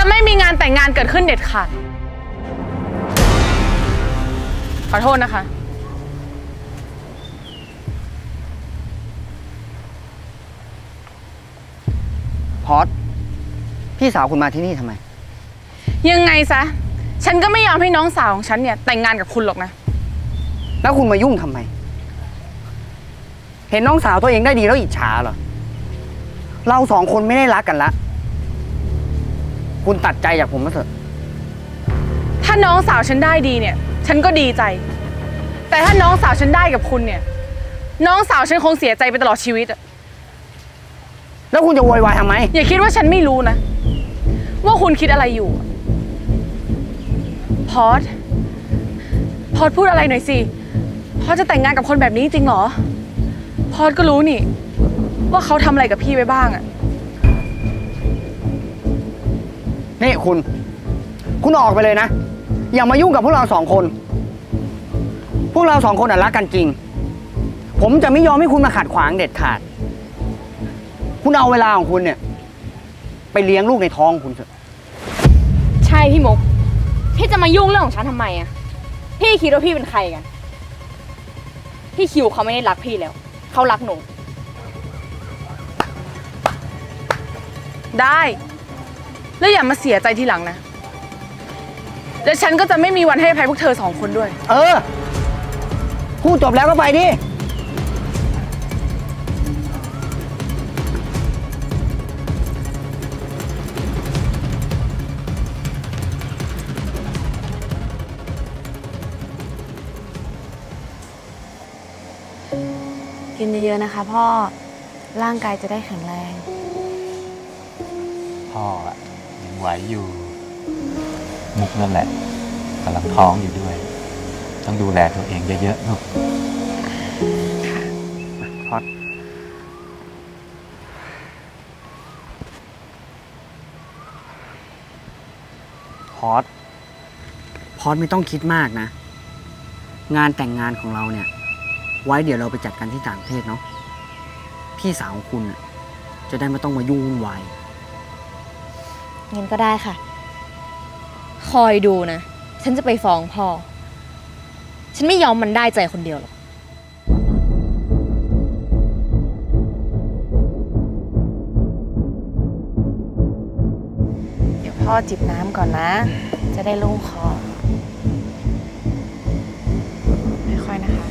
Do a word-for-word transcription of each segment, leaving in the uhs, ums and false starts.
ไม่มีงานแต่งงานเกิดขึ้นเด็ดขาดขอโทษนะคะพอดพี่สาวคุณมาที่นี่ทำไมยังไงซะฉันก็ไม่ยอมให้น้องสาวของฉันเนี่ยแต่งงานกับคุณหรอกนะแล้วคุณมายุ่งทำไมเห็นน้องสาวตัวเองได้ดีแล้วอิจฉาเหรอเราสองคนไม่ได้รักกันละคุณตัดใจจากผมมาเถอะถ้าน้องสาวฉันได้ดีเนี่ยฉันก็ดีใจแต่ถ้าน้องสาวฉันได้กับคุณเนี่ยน้องสาวฉันคงเสียใจไปตลอดชีวิตอะแล้วคุณจะโวยวายทำไมอย่าคิดว่าฉันไม่รู้นะว่าคุณคิดอะไรอยู่พอดพอดพูดอะไรหน่อยสิพอดจะแต่งงานกับคนแบบนี้จริงเหรอพอดก็รู้นี่ว่าเขาทำอะไรกับพี่ไว้บ้างอะนี่คุณคุณออกไปเลยนะอย่ามายุ่งกับพวกเราสองคนพวกเราสองคนรักกันจริงผมจะไม่ยอมให้คุณมาขัดขวางเด็ดขาดคุณเอาเวลาของคุณเนี่ยไปเลี้ยงลูกในท้องคุณเถอะใช่พี่มุกพี่จะมายุ่งเรื่องของฉันทำไมอะพี่คิดว่าพี่เป็นใครกันพี่คิวเขาไม่ได้รักพี่แล้วเขารักหนูได้แล้วอย่ามาเสียใจทีหลังนะแล้วฉันก็จะไม่มีวันให้อภัยพวกเธอสองคนด้วยเออพูดจบแล้วก็ไปดิกินเยอะๆนะคะพ่อร่างกายจะได้แข็งแรงพ่ออะยังไหวอยู่มุกนั่นแหละกำลังท้องอยู่ด้วยต้องดูแลตัวเองเยอะๆลูกพอดพอดพอดไม่ต้องคิดมากนะงานแต่งงานของเราเนี่ยไว้เดี๋ยวเราไปจัดกันที่ต่างประเทศเนาะพี่สาวของคุณน่ะจะได้ไม่ต้องมายุ่งวุ่นวายงั้นก็ได้ค่ะคอยดูนะฉันจะไปฟ้องพ่อฉันไม่ยอมมันได้ใจคนเดียวหรอกเดี๋ยวพ่อจิบน้ำก่อนนะจะได้โล่งคอค่อยๆนะคะ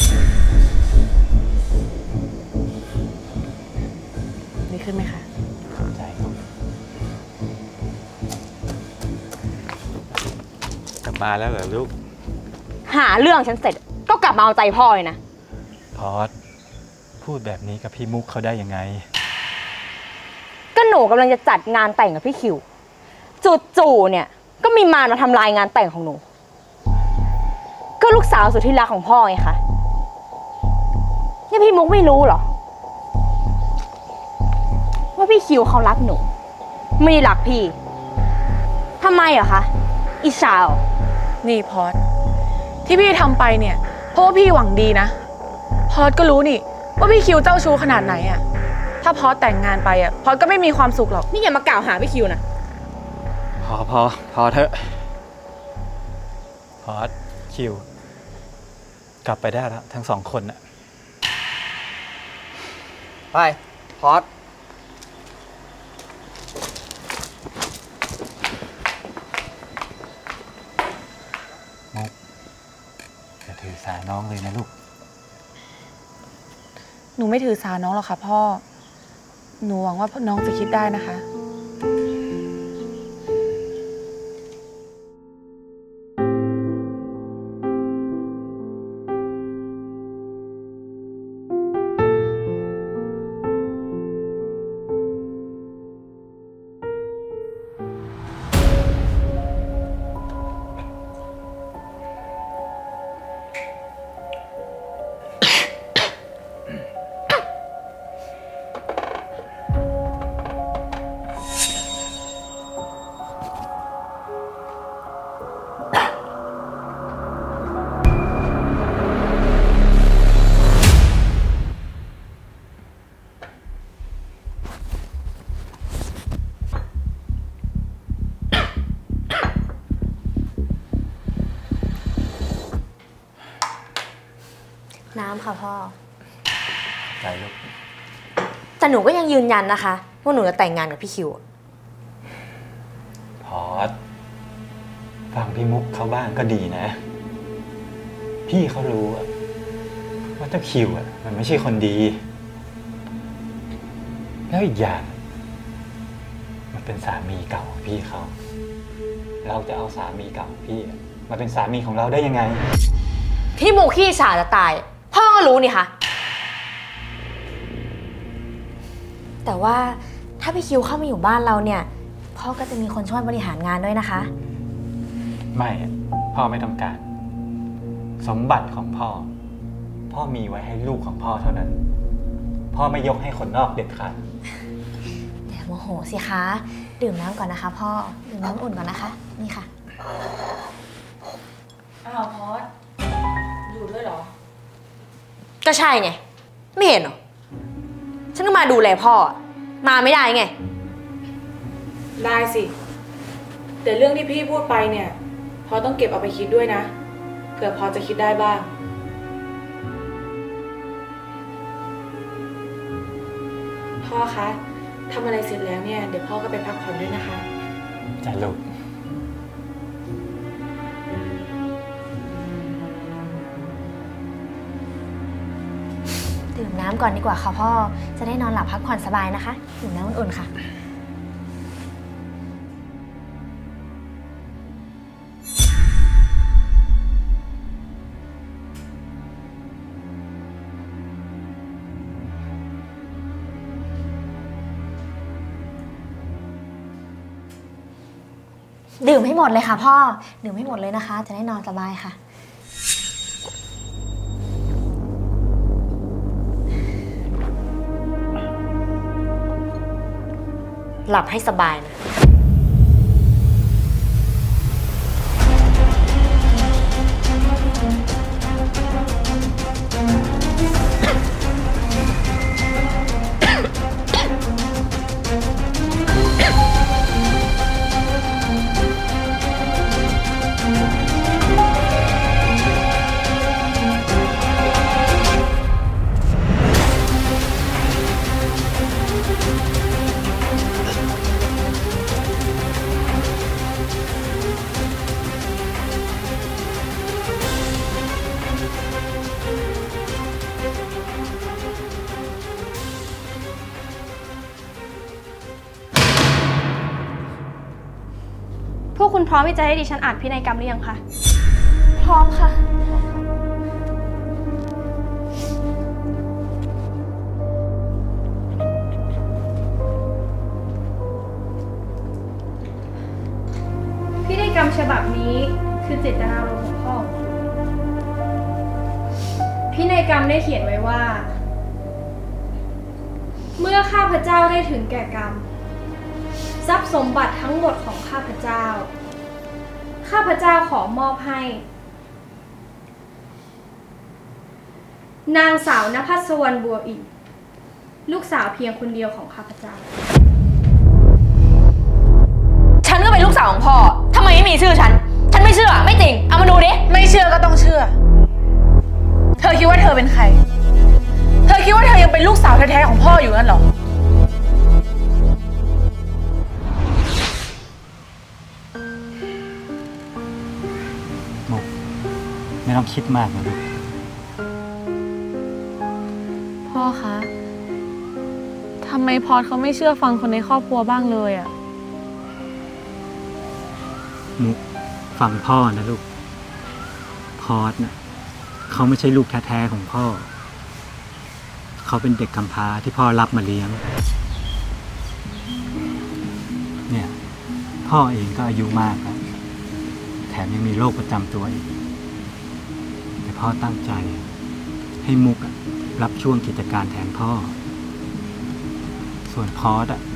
ดีขึ้นไหมคะใจลูกกลับมาแล้วเหรอลูกหาเรื่องฉันเสร็จก็กลับมาเอาใจพ่อเลยนะพอดพูดแบบนี้กับพี่มุกเขาได้ยังไงก็หนูกำลังจะจัดงานแต่งกับพี่คิวจู่ๆเนี่ยก็มีมารมาทำลายงานแต่งของหนูก็ลูกสาวสุดที่รักของพ่อไงคะนี่พี่มุกไม่รู้เหรอว่าพี่คิวเขารักหนูไม่ได้รักพี่ทำไมเหรอคะอิจฉานี่พอดที่พี่ทำไปเนี่ยเพราะว่าพี่หวังดีนะพอดก็รู้นี่ว่าพี่คิวเจ้าชู้ขนาดไหนอะถ้าพอดแต่งงานไปอะพอดก็ไม่มีความสุขหรอกนี่อย่ามากล่าวหาพี่คิวนะพอพอพอเถอะพอดคิวกลับไปได้แล้วทั้งสองคนน่ะไปพอดมุกอย่าถือสาน้องเลยนะลูกหนูไม่ถือสาน้องหรอกค่ะพ่อหนูหวังว่าน้องจะคิดได้นะคะำค่ะพ่อใจลูกแต่หนูก็ยังยืนยันนะคะว่าหนูจะแต่งงานกับพี่คิวพอดฟังพี่มุกเขาบ้างก็ดีนะ พี่เขารู้ว่าเจ้าคิวอ่ะมันไม่ใช่คนดี แล้วอีกอย่างมันเป็นสามีเก่าของพี่เขาเราจะเอาสามีเก่าของพี่มาเป็นสามีของเราได้ยังไงพี่มุกขี้ฉาจะตายพ่อก็รู้นี่คะแต่ว่าถ้าพี่คิวเข้ามาอยู่บ้านเราเนี่ยพ่อก็จะมีคนช่วยบริหารงานด้วยนะคะไม่พ่อไม่ต้องการ สมบัติของพ่อ พ่อมีไว้ให้ลูกของพ่อเท่านั้น พ่อไม่ยกให้คนนอกเด็ดขาดเดี๋ยวโมโหสิคะดื่มน้ำก่อนนะคะพ่อดื่มน้ำอุ่นก่อนนะคะนี่ค่ะอ้าวพอดอยู่ด้วยเหรอก็ใช่ไงไม่เห็นเหรอฉันก็มาดูแลพ่อมาไม่ได้ไงได้สิแต่เรื่องที่พี่พูดไปเนี่ยพอต้องเก็บเอาไปคิดด้วยนะเผื่อพอจะคิดได้บ้างพ่อคะทำอะไรเสร็จแล้วเนี่ยเดี๋ยวพ่อก็ไปพักผ่อนด้วยนะคะจ้ะลูกดื่มน้ำก่อนดีกว่าค่ะพ่อจะได้นอนหลับพักผ่อนสบายนะคะดื่มน้ำอุ่นๆค่ะดื่มให้หมดเลยค่ะพ่อดื่มให้หมดเลยนะคะจะได้นอนสบายค่ะหลับให้สบายนะพวกคุณพร้อมที่จะให้ดิฉันอ่านพินัยกรรมหรือยังคะพร้อมค่ะพินัยกรรมฉบับนี้คือเจตนารมณ์ของพ่อพินัยกรรมได้เขียนไว้ว่า เมื่อข้าพเจ้าได้ถึงแก่กรรมทรัพย์สมบัติทั้งหมดของข้าพเจ้าข้าพเจ้าขอมอบให้นางสาวนภัสวรรณบัวอินลูกสาวเพียงคนเดียวของข้าพเจ้าฉันก็เป็นลูกสาวของพ่อทำไมไม่มีชื่อฉันฉันไม่เชื่อไม่จริงเอามาดูดิไม่เชื่อก็ต้องเชื่อเธอคิดว่าเธอเป็นใครเธอคิดว่าเธอยังเป็นลูกสาวแท้ๆของพ่ออยู่นั่นหรอมุกไม่ต้องคิดมากนะลูกพ่อคะทำไมพอดเขาไม่เชื่อฟังคนในครอบครัวบ้างเลยอะมุกฟังพ่อนะลูกพอดนะเขาไม่ใช่ลูกแท้ๆของพ่อเขาเป็นเด็กกำพร้าที่พ่อรับมาเลี้ยงเนี่ยพ่อเองก็อายุมากแล้วแถมยังมีโรคประจำตัวอีกแต่พ่อตั้งใจให้มุกรับช่วงกิจการแทนพ่อส่วนพอดอะ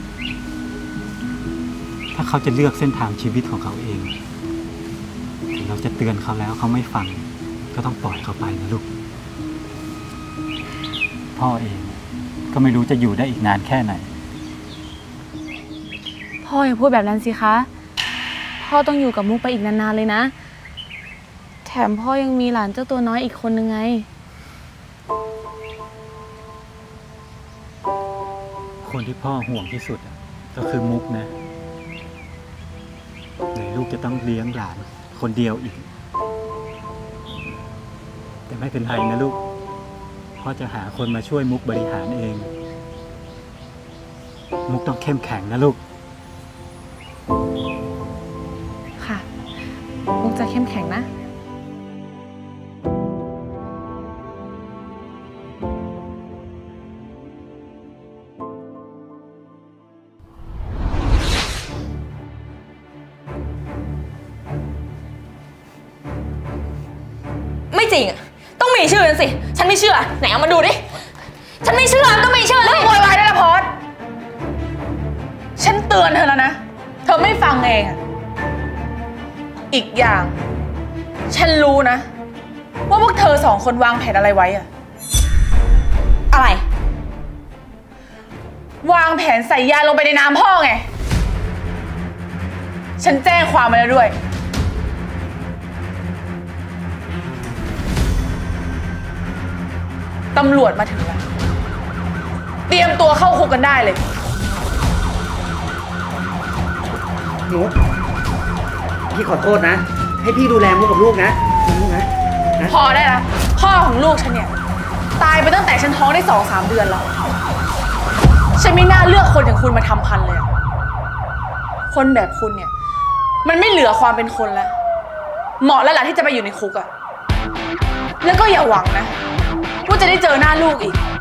ถ้าเขาจะเลือกเส้นทางชีวิตของเขาเองถึงเราจะเตือนเขาแล้วเขาไม่ฟังก็ต้องปล่อยเขาไปนะลูกพ่อเองก็ไม่รู้จะอยู่ได้อีกนานแค่ไหนพ่ออย่าพูดแบบนั้นสิคะพ่อต้องอยู่กับมุกไปอีกนานๆเลยนะแถมพ่อยังมีหลานเจ้าตัวน้อยอีกคนนึงไงคนที่พ่อห่วงที่สุดก็คือมุกนะไหนลูกจะต้องเลี้ยงหลานคนเดียวอีกแต่ไม่เป็นไรนะลูกพ่อจะหาคนมาช่วยมุกบริหารเองมุกต้องเข้มแข็งนะลูกค่ะมุกจะเข้มแข็งนะไม่จริงอ่ะต้องมีชื่อฉันสิฉันไม่เชื่อไหนเอามาดูดิฉันไม่เชื่อต้องไม่เชื่อเลยโวยวายได้ละพอดฉันเตือนเธอแล้วนะเธอไม่ฟังเองอะอีกอย่าง ฉันรู้นะว่าพวกเธอสองคนวางแผนอะไรไว้อะอะไรวางแผนใส่ยาลงไปในน้ำพ่อไงฉันแจ้งความมาแล้วด้วยตำรวจมาถึงแล้วเตรียมตัวเข้าคุกกันได้เลยมุกพี่ขอโทษนะให้พี่ดูแลมุกกับลูกนะมุกนะนะพอได้ละพ่อของลูกฉันเนี่ยตายไปตั้งแต่ฉันท้องได้สองสามเดือนแล้วฉันไม่น่าเลือกคนอย่างคุณมาทำพันเลยคนแบบคุณเนี่ยมันไม่เหลือความเป็นคนแล้วเหมาะแล้วล่ะที่จะไปอยู่ในคุกอะแล้วก็อย่าหวังนะว่าจะได้เจอหน้าลูกอีก